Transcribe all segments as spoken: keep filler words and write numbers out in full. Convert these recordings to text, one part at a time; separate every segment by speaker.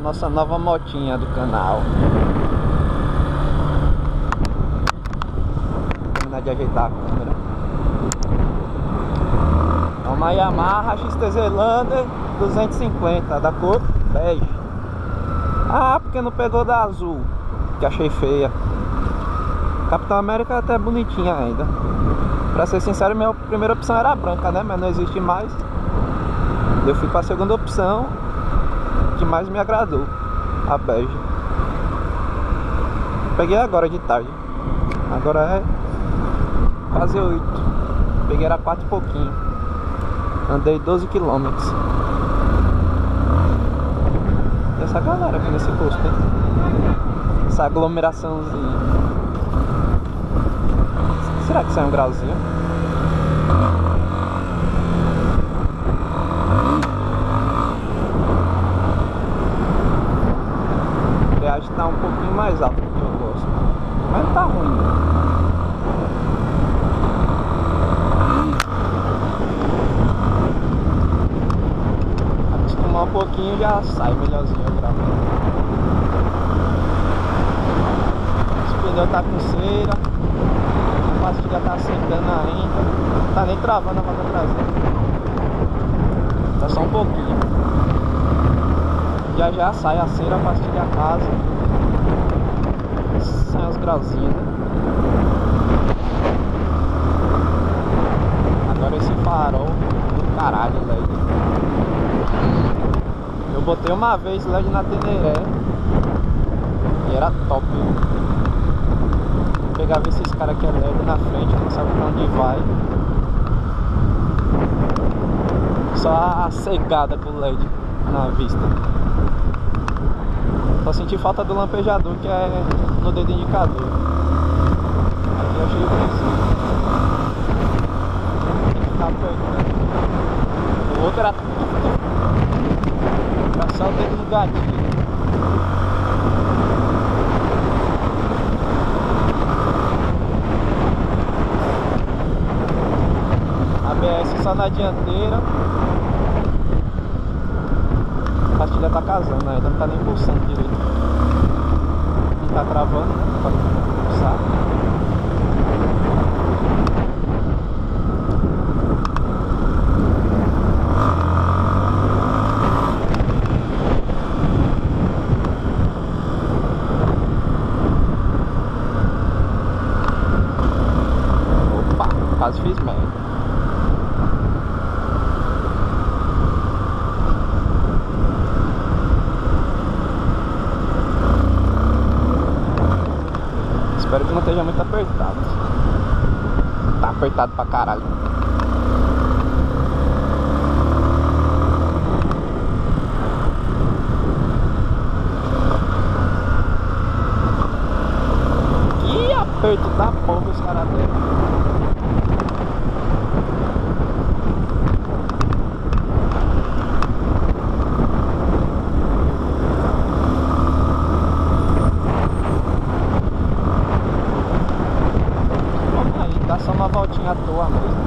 Speaker 1: nossa nova motinha do canal. Vou terminar de ajeitar a câmera. É uma Yamaha X T Z Lander duzentos e cinquenta, da cor bege. Ah, porque não pegou da azul, que achei feia. Capitão América é até bonitinha ainda. Pra ser sincero, minha primeira opção era a branca, né? Mas não existe mais. Eu fui pra segunda opção, que mais me agradou, a bege. Peguei agora de tarde. Agora é quase oito. Peguei era quatro e pouquinho. Andei doze quilômetros. E essa galera aqui nesse posto, hein? Essa aglomeraçãozinha. Será que sai um grauzinho? A embreagem tá um pouquinho mais alta do que eu gosto. Mas não tá ruim, né? Acostumar um pouquinho já sai melhorzinho o grau. Esse pneu tá com cera. A pastilha tá secando ainda. Não tá nem travando a roda traseira. Tá só um pouquinho. Já já sai a cera, a pastilha a casa. Sai os grauzinhos, né? Agora esse farol do caralho, L E D. Eu botei uma vez L E D na Teneré e era top. Vou pegar ver se esse cara quer L E D na frente, não sabe pra onde vai. Só a cegada com o L E D na vista. Só senti falta do lampejador, que é no dedo indicador. Aqui eu achei o preço. Tem que ficar apertando. O outro era Era só o dedo no gatilho. A B S só na dianteira. A pastilha tá casando ainda, não tá nem pulsando direito. Não tá travando, né? Pode pulsar. Opa, quase fiz merda. Espero que não esteja muito apertado. Tá apertado pra caralho. Que aperto da porra os caras deram. Só uma voltinha à toa mesmo.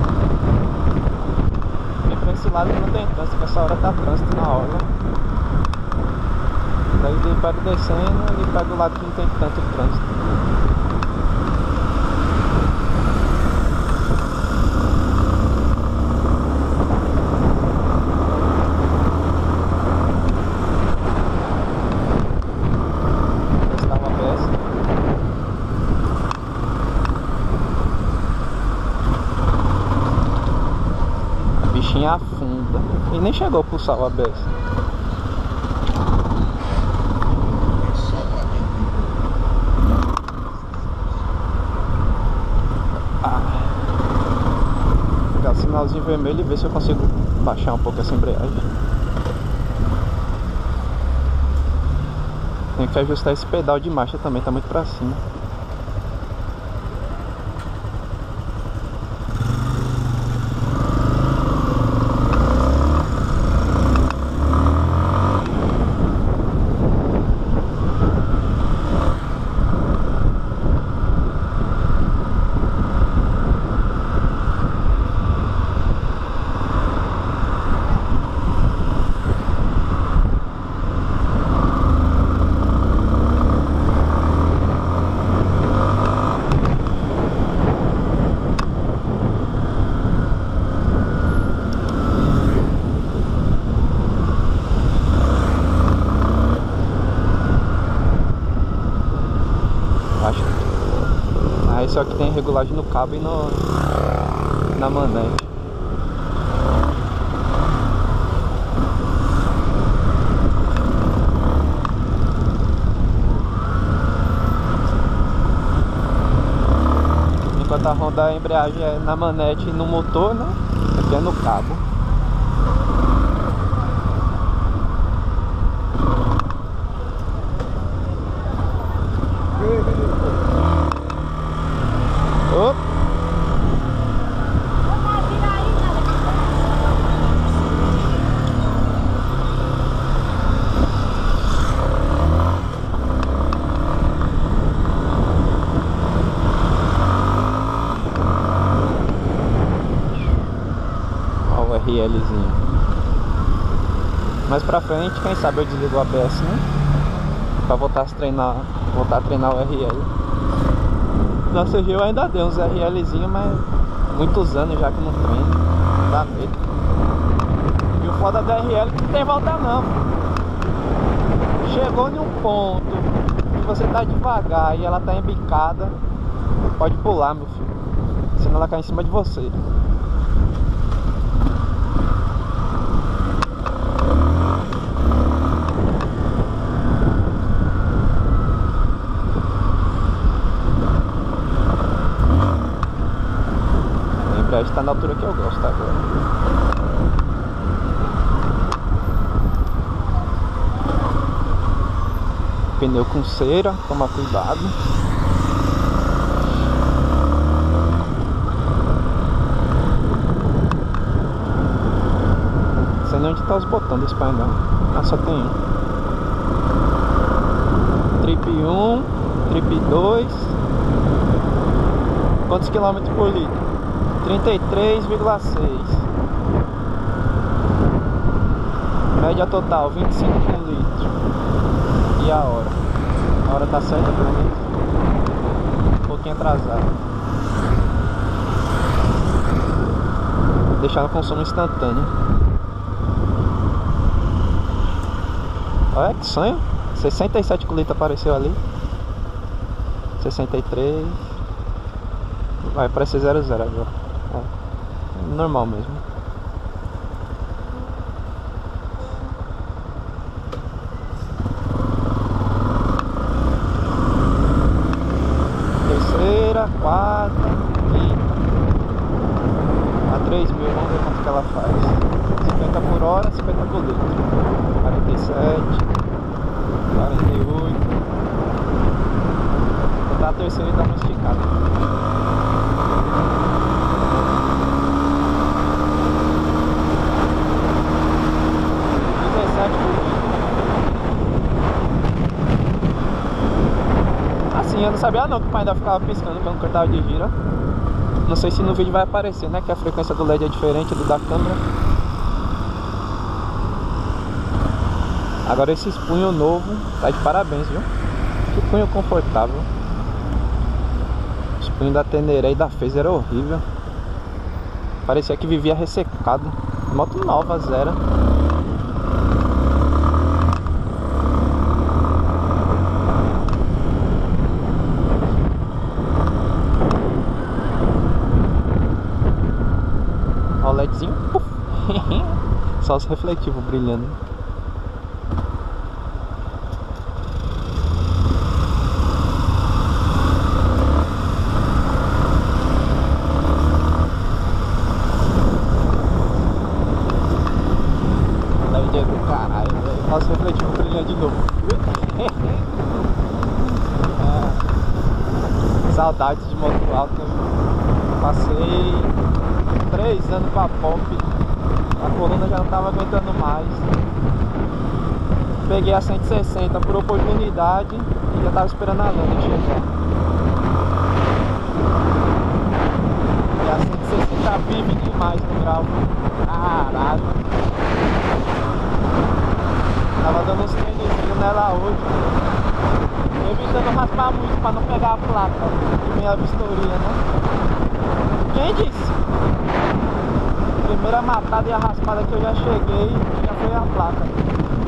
Speaker 1: E pra esse lado não tem trânsito, porque essa hora tá trânsito na hora. Daí ele pega descendo e pega o lado que não tem tanto trânsito. Testar uma peça. Bichinha afunda. E nem chegou a pulsar o A B S. Ah. Vou pegar o sinalzinho vermelho e ver se eu consigo baixar um pouco essa embreagem. Tem que ajustar esse pedal de marcha também, tá muito pra cima. Aí só que tem regulagem no cabo e no, na manete. Enquanto a Honda, a embreagem é na manete e no motor, né? Aqui é no cabo. Opa. Olha o RLzinho. Mais pra frente, quem sabe eu desligo o A B S, né? Pra voltar a treinar, voltar a treinar o R L. Na C G eu ainda dei uns RLzinho, mas muitos anos já que não treino, dá medo. E o foda da R L é que não tem volta não. Chegou em um ponto que você tá devagar e ela tá embicada, pode pular, meu filho, senão ela cai em cima de você. Está na altura que eu gosto agora. Pneu com cera, toma cuidado. Não sei nem onde tá os botões desse painel. Ah, só tem um. Trip um, trip dois. Quantos quilômetros por litro? trinta e três vírgula seis. Média total vinte e cinco por litro. E a hora? A hora tá certa pelo menos. Um pouquinho atrasada. Deixar no consumo instantâneo. Olha que sonho. sessenta e sete por litro apareceu ali. sessenta e três. Vai aparecer zero zero agora. É normal mesmo. Terceira, quarta, quinta. A três mil, vamos ver quanto que ela faz. cinquenta por hora, cinquenta por litro. quarenta e sete, quarenta e oito. Vou dar a terceira e dar uma esticada. Assim, eu não sabia não que o painel ficava piscando quando cortava de giro. Não sei se no vídeo vai aparecer, né? Que a frequência do L E D é diferente do da câmera. Agora esses punhos novos, tá de parabéns, viu? Que punho confortável. Os punhos da Teneré e da Phaser era horrível. Parecia que vivia ressecado. Moto nova, zero. LEDzinho, só os refletivos brilhando. L E D é do caralho, velho. Só os refletivos brilhando de novo. É. Saudades de moto alta. Passei três anos com a Pop, a coluna já não estava aguentando mais. Peguei a cento e sessenta por oportunidade e já estava esperando a lâmpada chegar. E a cento e sessenta vive demais no grau. Caralho. Tava dando uns treinezinhos nela hoje, evitando raspar muito para não pegar a placa de meia vistoria, né? Quem disse? Primeira matada e a raspada que eu já cheguei, já foi a placa.